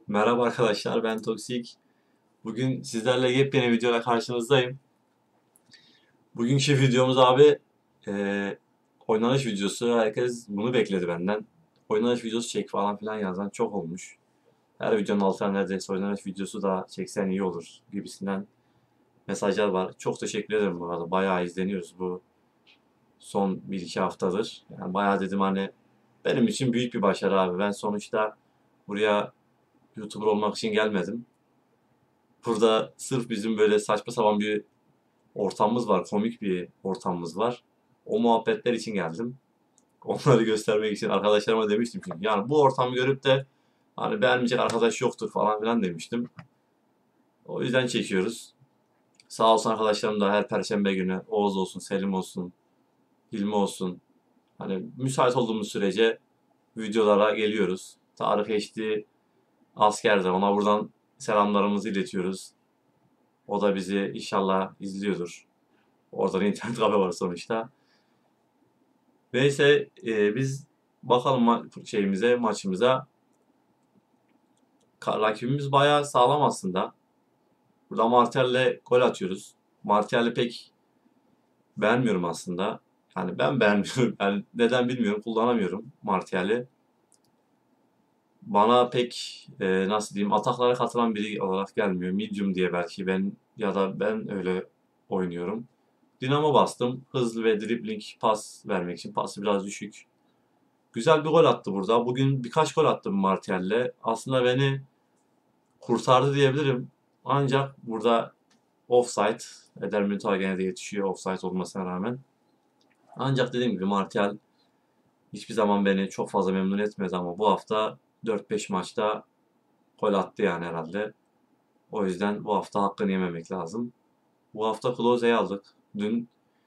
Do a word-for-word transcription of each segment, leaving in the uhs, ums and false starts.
Merhaba arkadaşlar, ben Toksik. Bugün sizlerle yepyeni videoyla karşınızdayım. Bugünkü videomuz abi eee oynanış videosu. Herkes bunu bekledi benden. Oynanış videosu çek falan filan yazan çok olmuş. Her videonun altına neredeyse oynanış videosu da çeksen iyi olur gibisinden mesajlar var. Çok teşekkür ederim bu arada. Bayağı izleniyoruz bu son bir iki haftadır. Yani bayağı dedim hani benim için büyük bir başarı abi. Ben sonuçta buraya YouTuber olmak için gelmedim. Burada sırf bizim böyle saçma sapan bir ortamımız var, komik bir ortamımız var. O muhabbetler için geldim. Onları göstermek için arkadaşlarıma demiştim çünkü. Yani bu ortamı görüp de hani beğenmeyecek arkadaş yoktur falan filan demiştim. O yüzden çekiyoruz. Sağ olsun arkadaşlarım da her perşembe günü Oğuz olsun, Selim olsun, Hilmi olsun. Hani müsait olduğumuz sürece videolara geliyoruz. Tarık Eşti askerde. Ona buradan selamlarımızı iletiyoruz. O da bizi inşallah izliyordur. Orada da internet kafe var sonuçta. Neyse e, biz bakalım ma- şeyimize, maçımıza. Ka- Rakibimiz bayağı sağlam aslında. Burada Martial'le gol atıyoruz. Martial'i pek beğenmiyorum aslında. Yani ben beğenmiyorum. Yani neden bilmiyorum. Kullanamıyorum Martial'i. Bana pek e, nasıl diyeyim ataklara katılan biri olarak gelmiyor. Medium diye belki ben ya da ben öyle oynuyorum. Dinamo bastım. Hızlı ve dribbling pas vermek için. Pası biraz düşük. Güzel bir gol attı burada. Bugün birkaç gol attım Martial'le. Aslında beni kurtardı diyebilirim. Ancak burada offside. Eder Militao gene de yetişiyor offside olmasına rağmen. Ancak dediğim gibi Martial hiçbir zaman beni çok fazla memnun etmedi ama bu hafta dört beş maçta gol attı yani herhalde. O yüzden bu hafta hakkını yememek lazım. Bu hafta Klose'yi aldık. Dün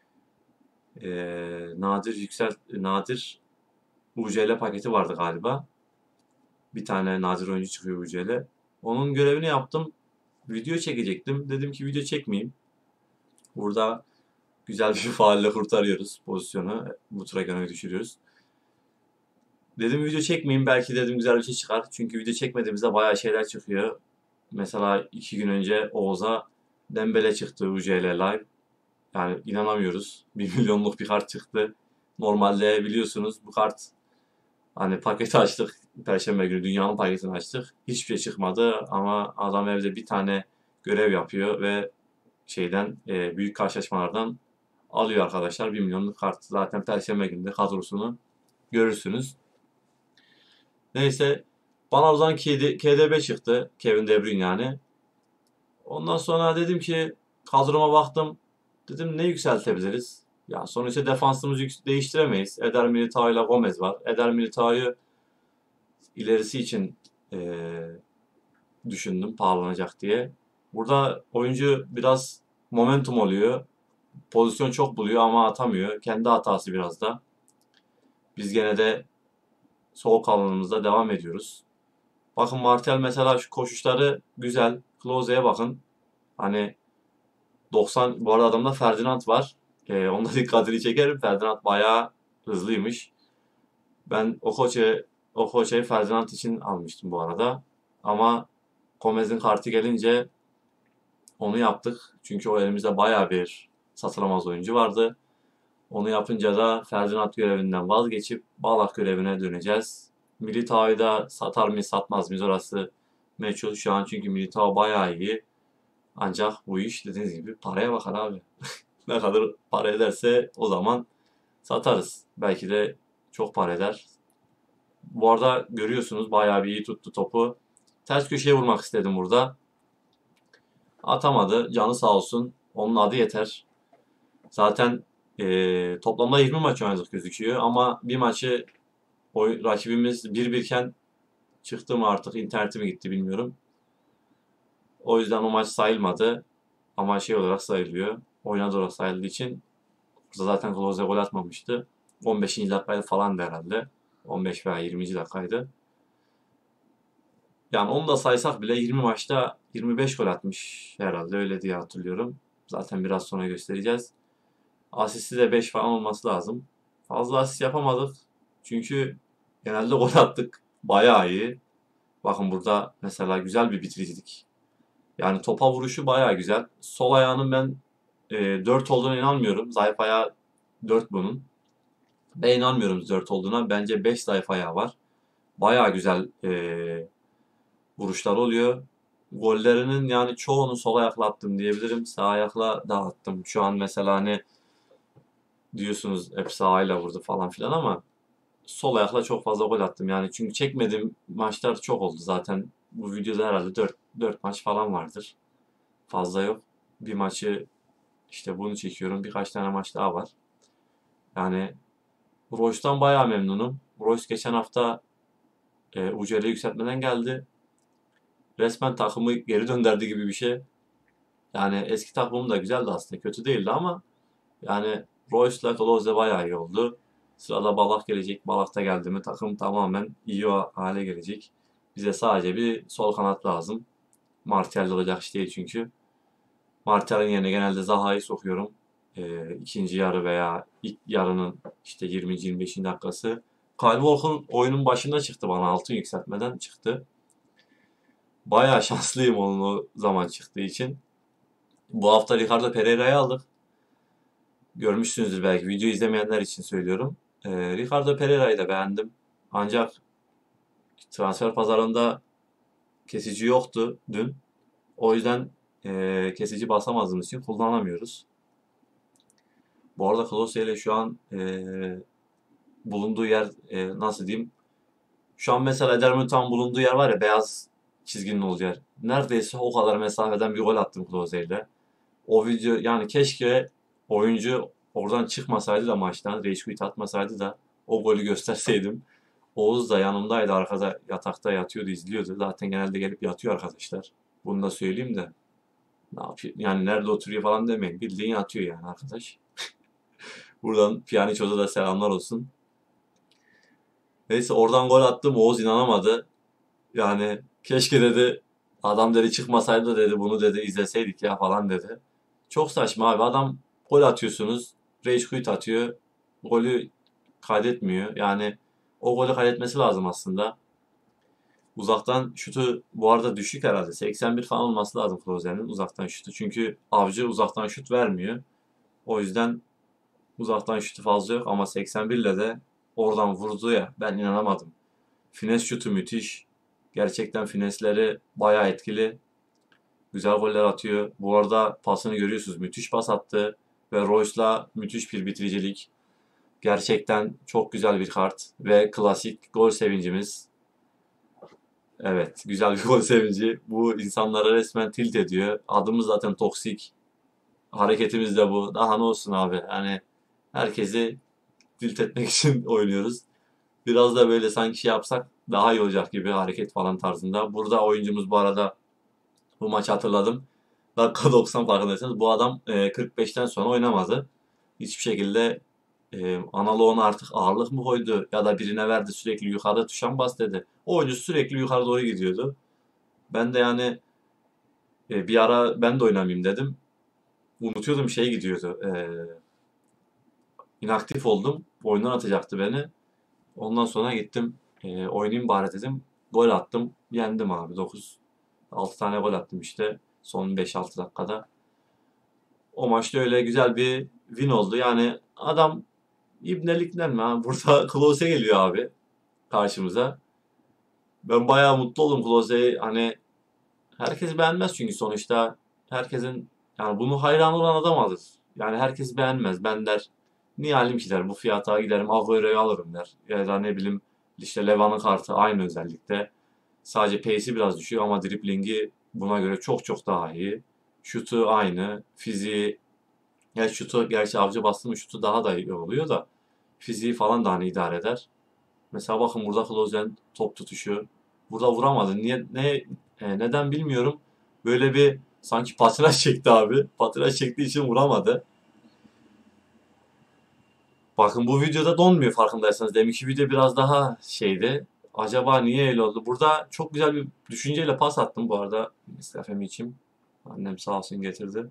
eee, nadir yüksel nadir U C L paketi vardı galiba. Bir tane nadir oyuncu çıkıyor U C L. Onun görevini yaptım. Video çekecektim. Dedim ki video çekmeyeyim. Burada güzel bir faulle kurtarıyoruz pozisyonu. Bu Tragan'ı düşürüyoruz. Dedim video çekmeyeyim. Belki dedim güzel bir şey çıkar. Çünkü video çekmediğimizde bayağı şeyler çıkıyor. Mesela iki gün önce Oğuz'a Dembele çıktı U C L Live. Yani inanamıyoruz. Bir milyonluk bir kart çıktı. Normalde biliyorsunuz bu kart hani paketi açtık. Perşembe günü dünyanın paketini açtık. Hiçbir şey çıkmadı ama adam evde bir tane görev yapıyor ve şeyden e, büyük karşılaşmalardan alıyor arkadaşlar. Bir milyonluk kart. Zaten Perşembe günü de kadrosunu görürsünüz. Neyse bana o zaman K D B çıktı. Kevin De Bruyne yani. Ondan sonra dedim ki kadroma baktım. Dedim ne yükseltebiliriz? Ya sonuçta defansımızı yük- değiştiremeyiz. Eder Militao ile Gomez var. Eder Militao'yu ilerisi için eee, düşündüm pahalanacak diye. Burada oyuncu biraz momentum oluyor. Pozisyon çok buluyor ama atamıyor. Kendi hatası biraz da. Biz gene de soğuk alanımızda devam ediyoruz. Bakın Martial mesela şu koşuşları güzel. Klose'ye bakın. Hani doksan bu arada adamda Ferdinand var. Ee, onda dikkatini çekerim. Ferdinand bayağı hızlıymış. Ben o koçu o koçayı Ferdinand için almıştım bu arada. Ama Gomez'in kartı gelince onu yaptık. Çünkü o elimizde bayağı bir satılamaz oyuncu vardı. Onu yapınca da Ferdinand görevinden vazgeçip Balak görevine döneceğiz. Militao'yu da satar mıyız satmaz mıyız orası meçhul şu an çünkü Militao bayağı iyi. Ancak bu iş dediğiniz gibi paraya bakar abi. Ne kadar para ederse o zaman satarız. Belki de çok para eder. Bu arada görüyorsunuz bayağı bir iyi tuttu topu. Ters köşeye vurmak istedim burada. Atamadı. Canı sağ olsun. Onun adı yeter. Zaten eee, toplamda yirmi maç oynadık gözüküyor ama bir maçı oy, rakibimiz bir 1 iken çıktı mı artık interneti mi gitti bilmiyorum. O yüzden o maç sayılmadı ama şey olarak sayılıyor. Oynadı olarak sayıldığı için burada zaten Klose gol atmamıştı. on beşinci dakikaydı falan da herhalde. on beş veya yirminci dakikaydı. Yani onu da saysak bile yirmi maçta yirmi beş gol atmış herhalde öyle diye hatırlıyorum. Zaten biraz sonra göstereceğiz. Asisti de beş falan olması lazım. Fazla asist yapamadık. Çünkü genelde gol attık. Bayağı iyi. Bakın burada mesela güzel bir bitiricilik. Yani topa vuruşu baya güzel. Sol ayağının ben e, dört olduğuna inanmıyorum. Zayıf ayağı dört bunun. Ben inanmıyorum dört olduğuna. Bence beş zayıf ayağı var. Baya güzel e, vuruşlar oluyor. Gollerinin yani çoğunu sol ayakla attım diyebilirim. Sağ ayakla da attım. Şu an mesela hani diyorsunuz hep sağ ayakla vurdu falan filan ama sol ayakla çok fazla gol attım. Yani çünkü çekmediğim maçlar çok oldu zaten. Bu videoda herhalde dört dört maç falan vardır. Fazla yok. Bir maçı işte bunu çekiyorum. Birkaç tane maç daha var. Yani Royce'dan bayağı memnunum. Royce geçen hafta e, U C L yükseltmeden geldi. Resmen takımı geri döndürdü gibi bir şey. Yani eski takımım da güzeldi aslında. Kötü değildi ama yani Royce'la Klose bayağı iyi oldu. Sırada Balak gelecek. Balak da geldi mi takım tamamen iyi o hale gelecek. Bize sadece bir sol kanat lazım. Martial olacak iş değil çünkü. Martial'in yerine genelde Zaha'yı sokuyorum. Ee, ikinci yarı veya ilk yarının işte yirminci yirmi beşinci dakikası. Kyle Walker oyunun başında çıktı bana altın yükseltmeden çıktı. Bayağı şanslıyım onun o zaman çıktığı için. Bu hafta Ricardo Pereira'yı aldık. Görmüşsünüzdür belki. Video izlemeyenler için söylüyorum. Ee, Ricardo Pereira'yı da beğendim. Ancak transfer pazarında kesici yoktu dün. O yüzden e, kesici basamadığımız için kullanamıyoruz. Bu arada Klose ile şu an e, bulunduğu yer e, nasıl diyeyim? Şu an mesela Eder Militão'nun bulunduğu yer var ya beyaz çizginin olduğu yer. Neredeyse o kadar mesafeden bir gol attım Klose ile. O video yani keşke oyuncu oradan çıkmasaydı da maçtan Reçkuit atmasaydı da o golü gösterseydim. Oğuz da yanımdaydı arkada yatakta yatıyordu izliyordu. Zaten genelde gelip yatıyor arkadaşlar. Bunu da söyleyeyim de. Ne yapıyor? Yani nerede oturuyor falan demeyin. Bildiğin yatıyor yani arkadaş. Buradan Pjanić'e da selamlar olsun. Neyse oradan gol attım. Oğuz inanamadı. Yani keşke dedi adam dedi çıkmasaydı dedi bunu dedi izleseydik ya falan dedi. Çok saçma abi adam gol atıyorsunuz. Rage quit atıyor. Golü kaydetmiyor. Yani o golü kaydetmesi lazım aslında. Uzaktan şutu bu arada düşük herhalde. seksen bir falan olması lazım Klose'nin uzaktan şutu. Çünkü Avcı uzaktan şut vermiyor. O yüzden uzaktan şutu fazla yok ama seksen bir ile de oradan vurdu ya ben inanamadım. Fines şutu müthiş. Gerçekten finesleri bayağı etkili. Güzel goller atıyor. Bu arada pasını görüyorsunuz. Müthiş pas attı. Ve Royce'la müthiş bir bitiricilik. Gerçekten çok güzel bir kart. Ve klasik gol sevincimiz. Evet, güzel bir gol sevinci. Bu insanları resmen tilt ediyor. Adımız zaten toksik. Hareketimiz de bu. Daha ne olsun abi. Yani herkesi tilt etmek için oynuyoruz. Biraz da böyle sanki şey yapsak daha iyi olacak gibi hareket falan tarzında. Burada oyuncumuz bu arada bu maçı hatırladım. Dakika doksan farkındaysanız bu adam e, kırk beşten sonra oynamadı. Hiçbir şekilde e, analoğuna artık ağırlık mı koydu ya da birine verdi sürekli yukarıda tuşan bas dedi. O oyuncu sürekli yukarı doğru gidiyordu. Ben de yani e, bir ara ben de oynamayayım dedim. Unutuyordum şey gidiyordu. E, inaktif oldum. Oyundan atacaktı beni. Ondan sonra gittim e, oynayayım bari dedim. Gol attım. Yendim abi. dokuz altı tane gol attım işte. Son beş altı dakikada. O maçta öyle güzel bir win oldu. Yani adam ibnelikten mi? Ha? Burada Klose geliyor abi karşımıza. Ben bayağı mutlu oldum Klose'yi. Hani herkes beğenmez çünkü sonuçta herkesin yani bunu hayran olan adam alır. Yani herkes beğenmez. Ben der niye alayım ki der. Bu fiyata giderim Agüero'yu alırım der. Ya da ne bileyim işte Levan'ın kartı aynı özellikle. Sadece pace'i biraz düşüyor ama driblingi buna göre çok çok daha iyi. Şutu aynı. Fiziği ya şutu gerçi avcı bastı mı şutu daha da iyi oluyor da fiziği falan da hani idare eder. Mesela bakın burada Klose top tutuşu. Burada vuramadı. Niye ne e, neden bilmiyorum. Böyle bir sanki patinaj çekti abi. Patinaj çektiği için vuramadı. Bakın bu videoda donmuyor farkındaysanız. Deminki video biraz daha şeydi. Acaba niye öyle oldu? Burada çok güzel bir düşünceyle pas attım bu arada. Nescafe'mi içeyim. Annem sağ olsun getirdi.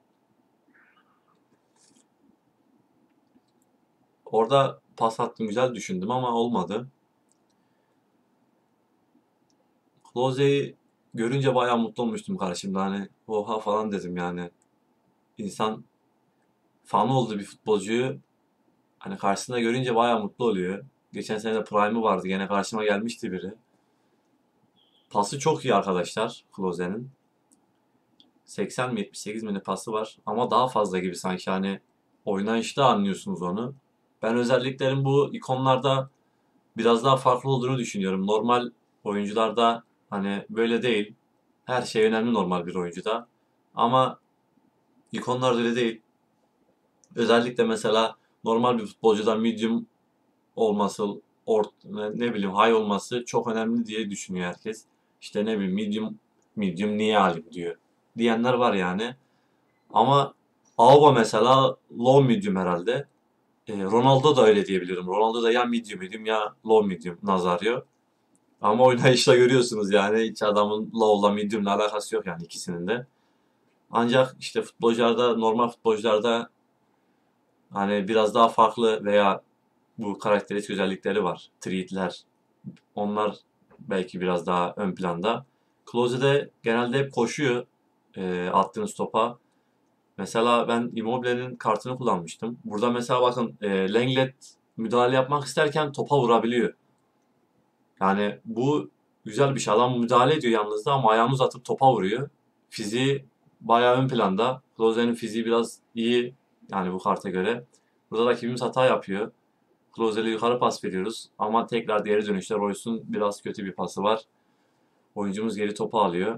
Orada pas attım güzel düşündüm ama olmadı. Klose'yi görünce bayağı mutlu olmuştum karşımda. Hani oha falan dedim yani. İnsan fan olduğu bir futbolcuyu hani karşısında görünce bayağı mutlu oluyor. Geçen sene de Prime'ı vardı. Gene karşıma gelmişti biri. Pası çok iyi arkadaşlar Klose'nin. seksen mi yetmiş sekiz mi ne pası var. Ama daha fazla gibi sanki hani oynayışta anlıyorsunuz onu. Ben özelliklerin bu ikonlarda biraz daha farklı olduğunu düşünüyorum. Normal oyuncularda hani böyle değil. Her şey önemli normal bir oyuncuda. Ama ikonlarda öyle değil. Özellikle mesela normal bir futbolcuda medium olması, ort, ne, ne bileyim high olması çok önemli diye düşünüyor herkes. İşte ne bileyim medium, medium niye alayım diyor. Diyenler var yani. Ama Alba mesela low medium herhalde. E, Ronaldo da öyle diyebilirim. Ronaldo da ya medium medium ya low medium Nazario. Ama oynayışla görüyorsunuz yani hiç adamın low'la medium'la alakası yok yani ikisinin de. Ancak işte futbolcularda normal futbolcularda hani biraz daha farklı veya bu karakteristik özellikleri var. Treat'ler. Onlar belki biraz daha ön planda. Klose de genelde hep koşuyor e, attığınız topa. Mesela ben Immobile'nin kartını kullanmıştım. Burada mesela bakın e, Lenglet müdahale yapmak isterken topa vurabiliyor. Yani bu güzel bir şey. Adam müdahale ediyor yalnız da ama ayağını uzatıp topa vuruyor. Fiziği bayağı ön planda. Klose'nin fiziği biraz iyi yani bu karta göre. Burada rakibimiz hata yapıyor. Klose'yle yukarı pas veriyoruz. Ama tekrar geri dönüşte Royce'un biraz kötü bir pası var. Oyuncumuz geri topu alıyor.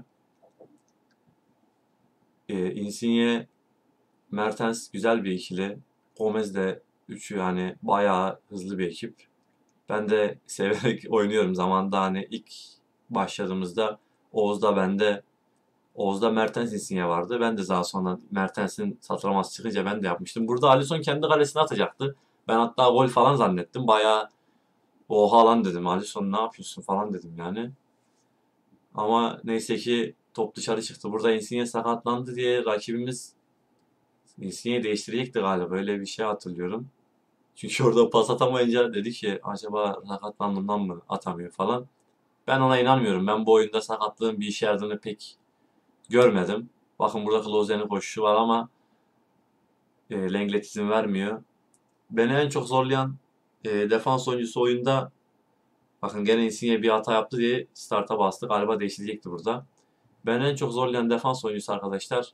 E, Insigne, Mertens güzel bir ikili. Gomez de üçü yani bayağı hızlı bir ekip. Ben de severek oynuyorum zamanında hani ilk başladığımızda Oğuz'da bende Oğuz'da Mertens Insigne vardı. Ben de daha sonra Mertens'in satraması çıkınca ben de yapmıştım. Burada Alisson kendi kalesine atacaktı. Ben hatta gol falan zannettim. Bayağı oha lan dedim. Alisson ne yapıyorsun falan dedim yani. Ama neyse ki top dışarı çıktı. Burada Insigne sakatlandı diye rakibimiz Insigne'yi değiştirecekti galiba. Böyle bir şey hatırlıyorum. Çünkü orada pas atamayınca dedi ki acaba sakatlandığından mı atamıyor falan. Ben ona inanmıyorum. Ben bu oyunda sakatlığın bir işe yaradığını pek görmedim. Bakın burada Klose'nin koşuşu var ama e, Lenglet izin vermiyor. Beni en çok zorlayan e, defans oyuncusu oyunda bakın gene Insigne bir hata yaptı diye starta bastı. Galiba değiştirecekti burada. Beni en çok zorlayan defans oyuncusu arkadaşlar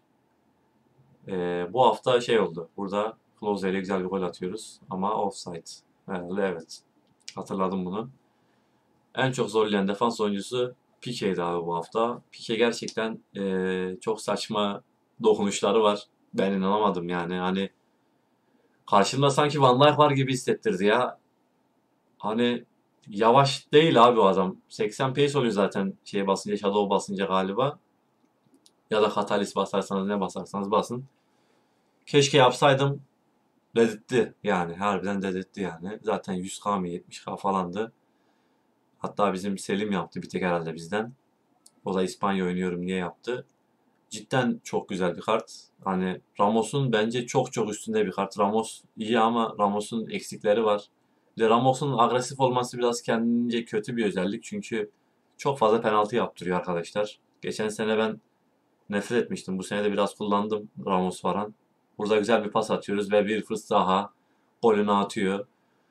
e, bu hafta şey oldu. Burada Klose ile güzel bir gol atıyoruz ama offside. Herhalde evet. Hatırladım bunu. En çok zorlayan defans oyuncusu Pique'ydi abi bu hafta. Pique gerçekten eee, çok saçma dokunuşları var. Ben inanamadım yani. Hani karşımda sanki Van Dijk var gibi hissettirdi ya. Hani yavaş değil abi o adam. seksen pace oluyor zaten şeye basınca, shadow basınca galiba. Ya da Catalyst basarsanız ne basarsanız basın. Keşke yapsaydım dedirtti yani. Harbiden dedirtti yani. Zaten yüz K mı yetmiş K falandı. Hatta bizim Selim yaptı bir tek herhalde bizden. O da İspanya oynuyorum diye yaptı. Cidden çok güzel bir kart. Hani Ramos'un bence çok çok üstünde bir kart. Ramos iyi ama Ramos'un eksikleri var. Bir de Ramos'un agresif olması biraz kendince kötü bir özellik. Çünkü çok fazla penaltı yaptırıyor arkadaşlar. Geçen sene ben nefret etmiştim. Bu sene de biraz kullandım Ramos varan. Burada güzel bir pas atıyoruz ve bir fırs daha golünü atıyor.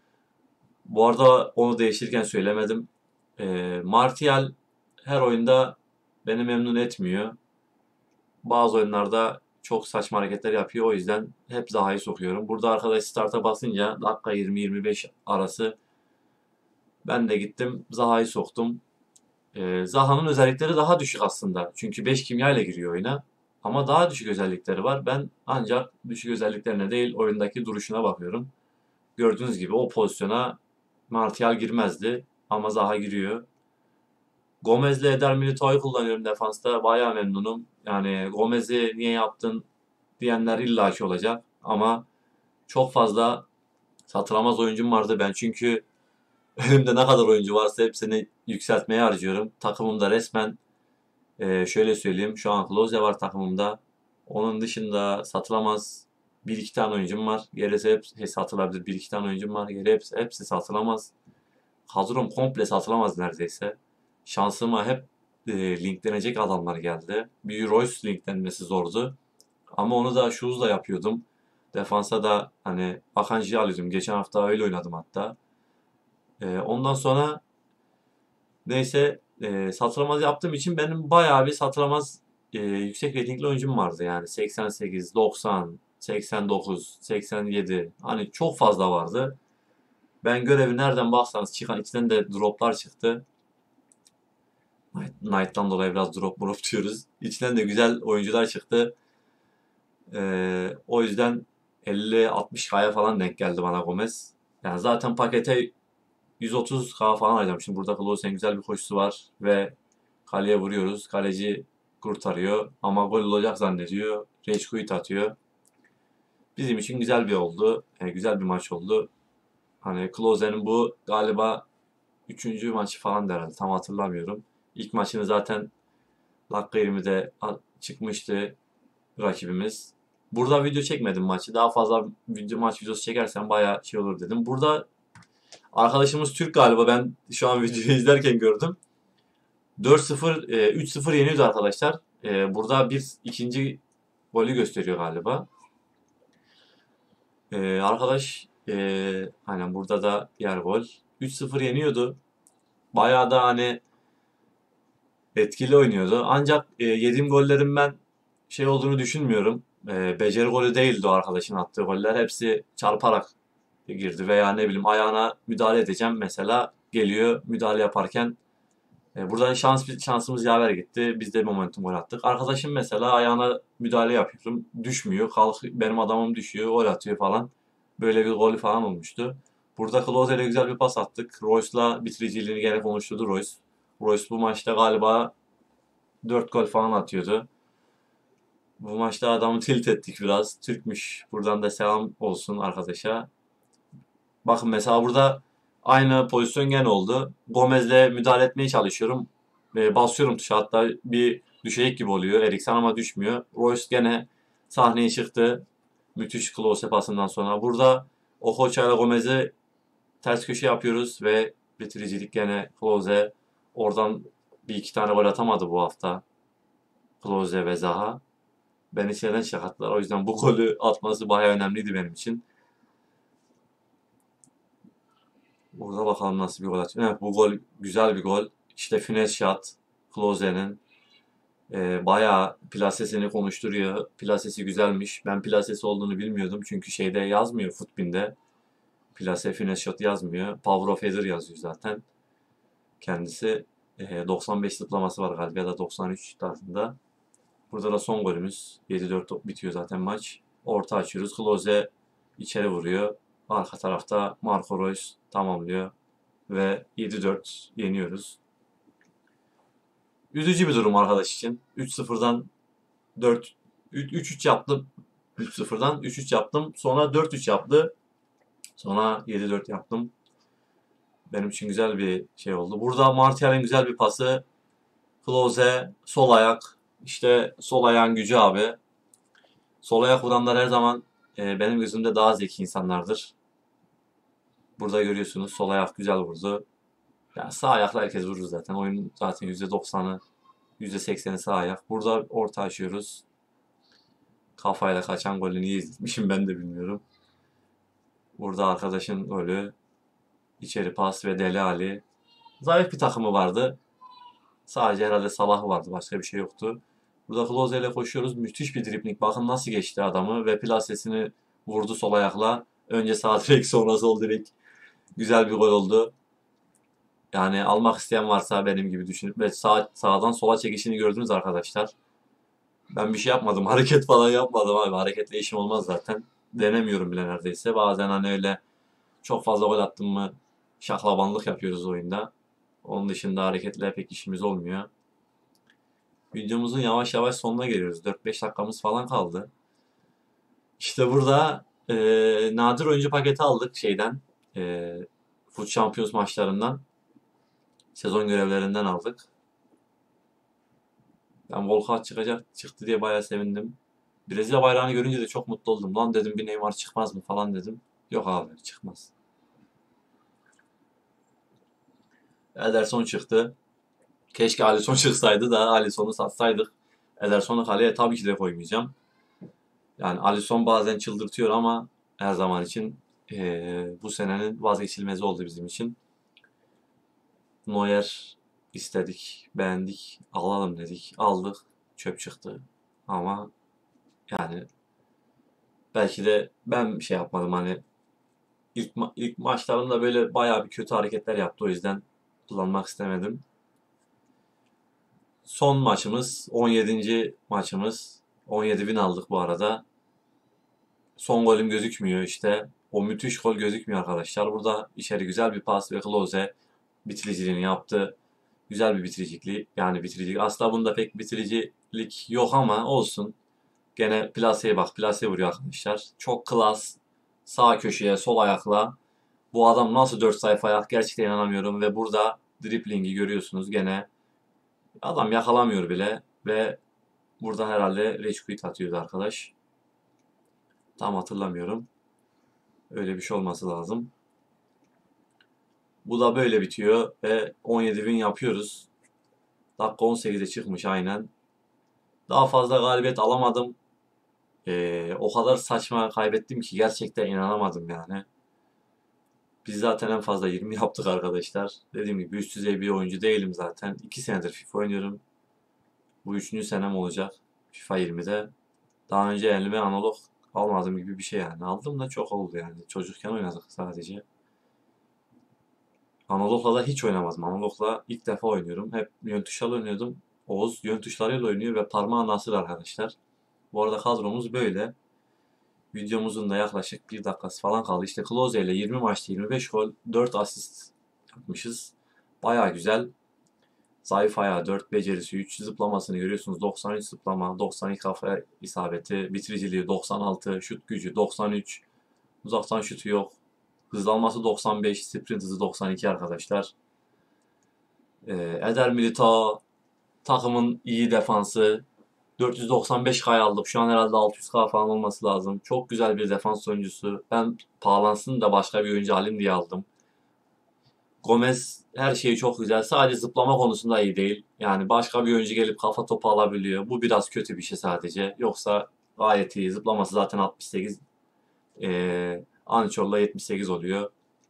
Bu arada onu değiştirirken söylemedim. Ee, Martial her oyunda beni memnun etmiyor. Bazı oyunlarda çok saçma hareketler yapıyor. O yüzden hep Zaha'yı sokuyorum. Burada arkadaş start'a basınca dakika yirmi yirmi beş arası ben de gittim Zaha'yı soktum. Ee, Zaha'nın özellikleri daha düşük aslında. Çünkü beş kimya ile giriyor oyuna. Ama daha düşük özellikleri var. Ben ancak düşük özelliklerine değil oyundaki duruşuna bakıyorum. Gördüğünüz gibi o pozisyona Martial girmezdi. Ama Zaha giriyor. Gomez'le Eder Milito'yu kullanıyorum defansta. Bayağı memnunum. Yani Gomez'i niye yaptın diyenler illaki olacak. Ama çok fazla satılamaz oyuncum vardı ben. Çünkü önümde ne kadar oyuncu varsa hepsini yükseltmeye harcıyorum. Takımımda resmen e, şöyle söyleyeyim. Şu an Klose var takımımda. Onun dışında satılamaz bir iki tane oyuncum var. Gerisi hep satılabilir. Bir iki tane oyuncum var. Geri hepsi, hepsi satılamaz. Kadrom komple satılamaz neredeyse. Şansıma hep e, linklenecek adamlar geldi. Bir Royce linklenmesi zordu. Ama onu da Shoes'la yapıyordum. Defansa da hani Akanji'yi alıyordum. Geçen hafta öyle oynadım hatta. E, ondan sonra neyse e, satranç yaptığım için benim bayağı bir satranç e, yüksek ratingli oyuncum vardı. Yani seksen sekiz, doksan, seksen dokuz, seksen yedi hani çok fazla vardı. Ben görevi nereden baksanız çıkan içinden de droplar çıktı. Knight- Knight'tan dolayı biraz drop drop diyoruz. İçinden de güzel oyuncular çıktı. Ee, o yüzden elli altmış K'ya falan denk geldi bana Gomez. Yani zaten pakete yüz otuz K falan alacağım. Şimdi burada Klaasen güzel bir koşusu var ve kaleye vuruyoruz. Kaleci kurtarıyor ama gol olacak zannediyor. Rage quit atıyor. Bizim için güzel bir oldu. E, güzel bir maç oldu. Hani Klaasen'in bu galiba üçüncü maçı falan da herhalde tam hatırlamıyorum. İlk maçını zaten dakika yirmide a- çıkmıştı rakibimiz. Burada video çekmedim maçı. Daha fazla video maç videosu çekersem bayağı şey olur dedim. Burada arkadaşımız Türk galiba. Ben şu an videoyu izlerken gördüm. dört sıfır, e, üç sıfır yeniyordu arkadaşlar. E, burada bir ikinci golü gösteriyor galiba. E, arkadaş e, aynen burada da diğer gol. üç sıfır yeniyordu. Bayağı da hani etkili oynuyordu. Ancak e, yediğim gollerin ben şey olduğunu düşünmüyorum. E, beceri golü değildi o arkadaşın attığı goller. Hepsi çarparak girdi veya ne bileyim ayağına müdahale edeceğim mesela geliyor müdahale yaparken e, buradan şans şansımız yaver gitti. Biz de momentum gol attık. Arkadaşım mesela ayağına müdahale yapıyorum. Düşmüyor. Kalk benim adamım düşüyor. Gol atıyor falan. Böyle bir gol falan olmuştu. Burada Klose'yle güzel bir pas attık. Royce'la bitiriciliğini gene konuşturdu Royce. Royce bu maçta galiba dört gol falan atıyordu. Bu maçta adamı tilt ettik biraz. Türkmüş. Buradan da selam olsun arkadaşa. Bakın mesela burada aynı pozisyon gene oldu. Gomez'le müdahale etmeye çalışıyorum. E, basıyorum tuşa hatta bir düşecek gibi oluyor. Eriksen ama düşmüyor. Royce gene sahneye çıktı. Müthiş close pasından sonra. Burada Okocha ile Gomez'i ters köşe yapıyoruz ve bitiricilik gene Klose. Oradan bir iki tane gol atamadı bu hafta. Klose ve Zaha. Beni şeyden şakattılar. O yüzden bu golü atması bayağı önemliydi benim için. Burada bakalım nasıl bir gol atacak. Evet, bu gol güzel bir gol. İşte finesse shot. Klose'nin. Ee, bayağı plasesini konuşturuyor. Plasesi güzelmiş. Ben plasesi olduğunu bilmiyordum. Çünkü şeyde yazmıyor Futbin'de. Plase finesse shot yazmıyor. Power of Header yazıyor zaten. Kendisi Ee, doksan beş zıplaması var galiba ya da doksan üç tarzında. Burada da son golümüz. yedi dört bitiyor zaten maç. Orta açıyoruz. Klose içeri vuruyor. Arka tarafta Marco Reus tamamlıyor. Ve yedi dört yeniyoruz. Üzücü bir durum arkadaş için. üç sıfırdan dört üç üç yaptım. üç sıfırdan üç üç yaptım. Sonra dört üç yaptı. Sonra yedi dört yaptım. Benim için güzel bir şey oldu. Burada Martial'in güzel bir pası. Klose sol ayak. İşte sol ayağın gücü abi. Sol ayak vuranlar her zaman e, benim gözümde daha zeki insanlardır. Burada görüyorsunuz sol ayak güzel vurdu. Yani sağ ayakla herkes vurur zaten. Oyunun zaten yüzde doksanı yüzde sekseni sağ ayak. Burada orta açıyoruz. Kafayla kaçan golü niye izletmişim ben de bilmiyorum. Burada arkadaşın golü. İçeri pas ve Dele Alli. Zayıf bir takımı vardı. Sadece herhalde Salah vardı. Başka bir şey yoktu. Burada Klose ile koşuyoruz. Müthiş bir dribling. Bakın nasıl geçti adamı ve plasesini vurdu sol ayakla. Önce sağ direk sonra sol direk. Güzel bir gol oldu. Yani almak isteyen varsa benim gibi düşünüp ve sağ, sağdan sola çekişini gördünüz arkadaşlar. Ben bir şey yapmadım. Hareket falan yapmadım abi. Hareketle işim olmaz zaten. Denemiyorum bile neredeyse. Bazen hani öyle çok fazla gol attım mı şaklabanlık yapıyoruz oyunda. Onun dışında hareketle pek işimiz olmuyor. Videomuzun yavaş yavaş sonuna geliyoruz. dört beş dakikamız falan kaldı. İşte burada e, nadir oyuncu paketi aldık şeyden. E, Foot Champions maçlarından. Sezon görevlerinden aldık. Ben Volkan çıkacak çıktı diye bayağı sevindim. Brezilya bayrağını görünce de çok mutlu oldum. Lan dedim bir Neymar çıkmaz mı falan dedim. Yok abi çıkmaz. Ederson çıktı. Keşke Alisson çıksaydı da Alisson'u satsaydık. Ederson'u kaleye tabii ki de koymayacağım. Yani Alisson bazen çıldırtıyor ama her zaman için eee, bu senenin vazgeçilmezi oldu bizim için. Neuer istedik, beğendik, alalım dedik. Aldık, çöp çıktı. Ama yani belki de ben bir şey yapmadım hani ilk, ma- ilk maçlarında böyle bayağı bir kötü hareketler yaptı o yüzden kullanmak istemedim. Son maçımız on yedinci maçımız. on yedi bin aldık bu arada. Son golüm gözükmüyor işte. O müthiş gol gözükmüyor arkadaşlar. Burada içeri güzel bir pas ve Klose bitiriciliğini yaptı. Güzel bir bitiricilik. Yani bitiricilik. Aslında bunda pek bitiricilik yok ama olsun. Gene plaseye bak. Plase vuruyor arkadaşlar. Çok klas. Sağ köşeye sol ayakla. Bu adam nasıl dört sayfa ayak gerçekten inanamıyorum. Ve burada driblingi görüyorsunuz gene. Adam yakalamıyor bile. Ve buradan herhalde Rage atıyordu arkadaş. Tam hatırlamıyorum. Öyle bir şey olması lazım. Bu da böyle bitiyor ve on yedi win yapıyoruz. Dakika on sekize çıkmış aynen. Daha fazla galibiyet alamadım. Ee, o kadar saçma kaybettim ki gerçekten inanamadım yani. Biz zaten en fazla yirmi yaptık arkadaşlar. Dediğim gibi üst düzey bir oyuncu değilim zaten. iki senedir FIFA oynuyorum. Bu üçüncü senem olacak FIFA yirmide. Daha önce elime analog almadım gibi bir şey yani. Aldım da çok oldu yani. Çocukken oynadık sadece. Analogla da hiç oynamadım. Analogla ilk defa oynuyorum. Hep yön tuşlarla oynuyordum. Oğuz yön tuşlarıyla oynuyor ve parmağı nasır arkadaşlar. Bu arada kadromuz böyle. Videomuzun da yaklaşık bir dakikası falan kaldı. İşte Klose ile yirmi maçta yirmi beş gol, dört asist yapmışız. Baya güzel. Zayıf ayağı dört, becerisi üç, zıplamasını görüyorsunuz. doksan üç zıplama, doksan iki kafa isabeti, bitiriciliği doksan altı, şut gücü doksan üç, uzaktan şutu yok. Hızlanması doksan beş, sprint hızı doksan iki arkadaşlar. Ee, Eder Militao takımın iyi defansı. dört yüz doksan beş K aldık. Şu an herhalde altı yüz K falan olması lazım. Çok güzel bir defans oyuncusu. Ben pahalansın da başka bir oyuncu alayım diye aldım. Gomez her şeyi çok güzel. Sadece zıplama konusunda iyi değil. Yani başka bir oyuncu gelip kafa topu alabiliyor. Bu biraz kötü bir şey sadece. Yoksa gayet iyi. Zıplaması zaten altmış sekiz. Ee, Ançor'la yetmiş sekiz oluyor.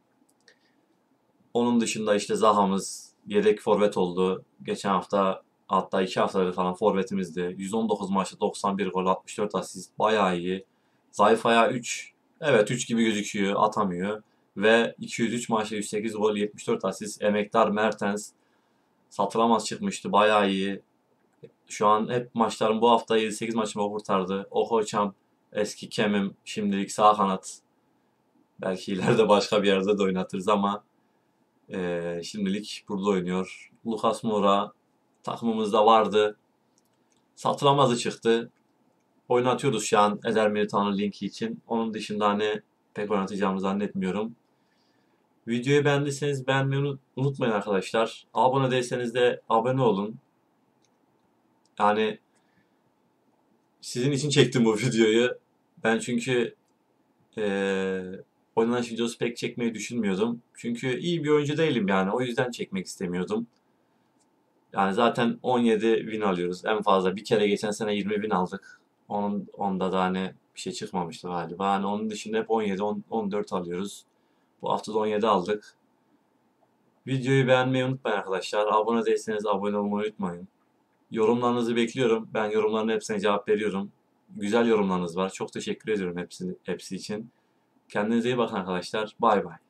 Onun dışında işte Zaha'mız yedek forvet oldu. Geçen hafta hatta iki haftadır falan forvetimizdi. yüz on dokuz maçta doksan bir gol, altmış dört asist. Bayağı iyi. Zayıf ayağı üç. Evet üç gibi gözüküyor. Atamıyor. Ve iki yüz üç maçta yüz sekiz gol, yetmiş dört asist. Emektar Mertens satılamaz çıkmıştı. Bayağı iyi. Şu an hep maçlarım bu hafta yedi sekiz maçımı kurtardı. Okoçam eski kemim şimdilik sağ kanat. Belki ileride başka bir yerde de oynatırız ama ee, şimdilik burada oynuyor. Lucas Moura takımımızda vardı. Satılamazı çıktı. Oynatıyoruz şu an Eder Militão'nun linki için. Onun dışında hani pek oynatacağımı zannetmiyorum. Videoyu beğendiyseniz beğenmeyi unutmayın arkadaşlar. Abone değilseniz de abone olun. Yani sizin için çektim bu videoyu. Ben çünkü ee, oynanış videosu pek çekmeyi düşünmüyordum. Çünkü iyi bir oyuncu değilim yani. O yüzden çekmek istemiyordum. Yani zaten on yedi win alıyoruz. En fazla bir kere geçen sene yirmi win aldık. Onun, onda da hani bir şey çıkmamıştı galiba. Hani onun dışında hep on yedi, on, on dört alıyoruz. Bu hafta da on yedi aldık. Videoyu beğenmeyi unutmayın arkadaşlar. Abone değilseniz abone olmayı unutmayın. Yorumlarınızı bekliyorum. Ben yorumların hepsine cevap veriyorum. Güzel yorumlarınız var. Çok teşekkür ediyorum hepsi, hepsi için. Kendinize iyi bakın arkadaşlar. Bay bay.